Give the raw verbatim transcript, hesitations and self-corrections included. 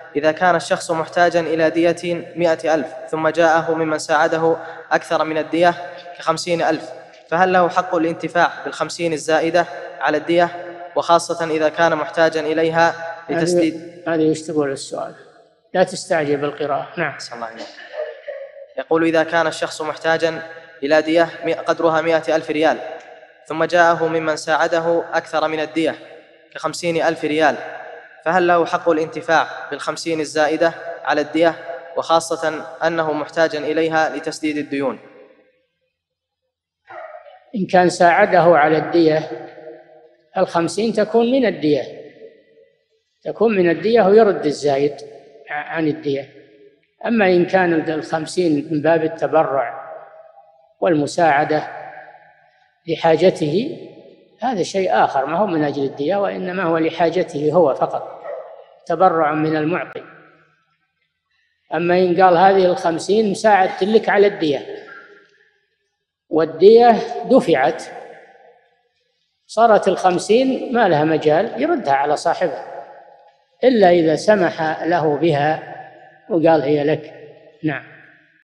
إذا كان الشخص محتاجا إلى دية مئة ألف ثم جاءه ممن ساعده أكثر من الدية كخمسين ألف، فهل له حق الانتفاع بالخمسين الزائدة على الدية، وخاصة إذا كان محتاجا إليها لتسديد؟ هذه ايش تقول السؤال؟ لا تستعجل بالقراءة. نعم. الله يقول: إذا كان الشخص محتاجا إلى دية قدرها مئة ألف ريال ثم جاءه ممن ساعده أكثر من الدية كخمسين ألف ريال، فهل له حق الانتفاع بالخمسين الزائدة على الدية، وخاصة أنه محتاجا إليها لتسديد الديون؟ إن كان ساعده على الدية الخمسين تكون من الدية، تكون من الدية ويرد الزايد عن الدية. أما إن كان الخمسين من باب التبرع والمساعدة لحاجته هذا شيء آخر، ما هو من أجل الدية، وإنما هو لحاجته هو فقط، تبرع من المعطي. أما إن قال هذه الخمسين مساعدة لك على الدية والدية دفعت، صارت الخمسين ما لها مجال يردها على صاحبها إلا إذا سمح له بها وقال هي لك. نعم.